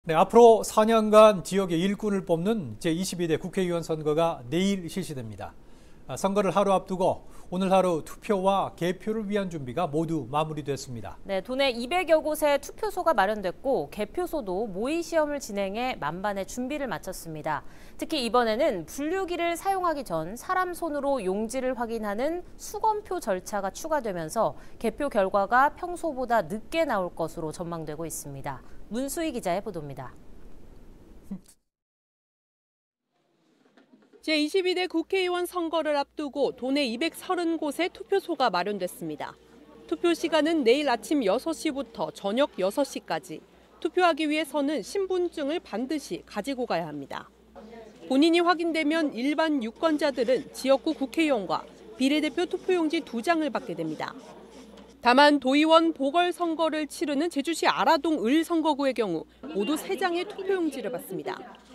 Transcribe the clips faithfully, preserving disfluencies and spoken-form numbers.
네, 앞으로 사 년간 지역의 일꾼을 뽑는 제이십이 대 국회의원 선거가 내일 실시됩니다. 선거를 하루 앞두고 오늘 하루 투표와 개표를 위한 준비가 모두 마무리됐습니다. 네, 도내 이백여 곳에 투표소가 마련됐고 개표소도 모의 시험을 진행해 만반의 준비를 마쳤습니다. 특히 이번에는 분류기를 사용하기 전 사람 손으로 용지를 확인하는 수검표 절차가 추가되면서 개표 결과가 평소보다 늦게 나올 것으로 전망되고 있습니다. 문수희 기자의 보도입니다. 제이십이 대 국회의원 선거를 앞두고 도내 이백삼십 곳에 투표소가 마련됐습니다. 투표 시간은 내일 아침 여섯 시부터 저녁 여섯 시까지. 투표하기 위해서는 신분증을 반드시 가지고 가야 합니다. 본인이 확인되면 일반 유권자들은 지역구 국회의원과 비례대표 투표용지 두 장을 받게 됩니다. 다만 도의원 보궐선거를 치르는 제주시 아라동 을 선거구의 경우 모두 세 장의 투표용지를 받습니다.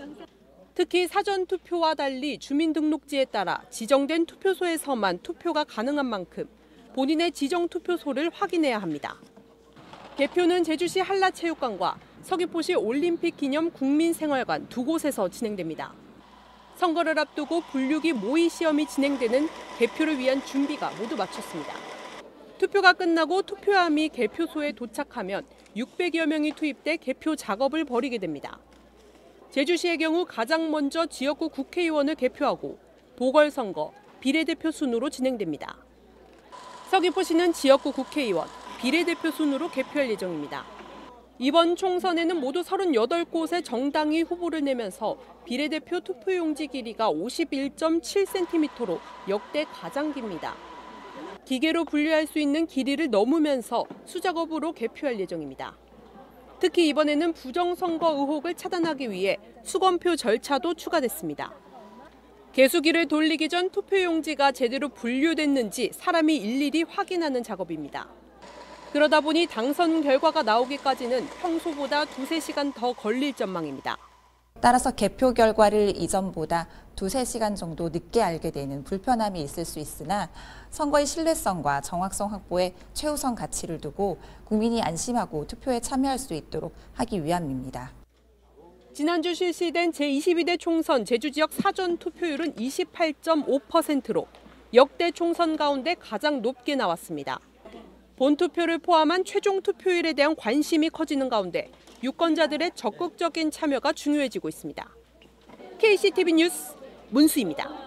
특히 사전투표와 달리 주민등록지에 따라 지정된 투표소에서만 투표가 가능한 만큼 본인의 지정투표소를 확인해야 합니다. 개표는 제주시 한라체육관과 서귀포시 올림픽 기념 국민생활관 두 곳에서 진행됩니다. 선거를 앞두고 분류기 모의 시험이 진행되는 개표를 위한 준비가 모두 마쳤습니다. 투표가 끝나고 투표함이 개표소에 도착하면 육백여 명이 투입돼 개표 작업을 벌이게 됩니다. 제주시의 경우 가장 먼저 지역구 국회의원을 개표하고 보궐선거, 비례대표 순으로 진행됩니다. 서귀포시는 지역구 국회의원, 비례대표 순으로 개표할 예정입니다. 이번 총선에는 모두 서른여덟 곳의 정당이 후보를 내면서 비례대표 투표용지 길이가 오십일 점 칠 센티미터로 역대 가장 깁니다. 기계로 분류할 수 있는 길이를 넘으면서 수작업으로 개표할 예정입니다. 특히 이번에는 부정선거 의혹을 차단하기 위해 수검표 절차도 추가됐습니다. 개수기를 돌리기 전 투표용지가 제대로 분류됐는지 사람이 일일이 확인하는 작업입니다. 그러다 보니 당선 결과가 나오기까지는 평소보다 두세 시간 더 걸릴 전망입니다. 따라서 개표 결과를 이전보다 두세 시간 정도 늦게 알게 되는 불편함이 있을 수 있으나 선거의 신뢰성과 정확성 확보에 최우선 가치를 두고 국민이 안심하고 투표에 참여할 수 있도록 하기 위함입니다. 지난주 실시된 제이십이 대 총선 제주 지역 사전 투표율은 이십팔 점 오 퍼센트로 역대 총선 가운데 가장 높게 나왔습니다. 본투표를 포함한 최종 투표율에 대한 관심이 커지는 가운데 유권자들의 적극적인 참여가 중요해지고 있습니다. 케이씨티비 뉴스 문수희입니다.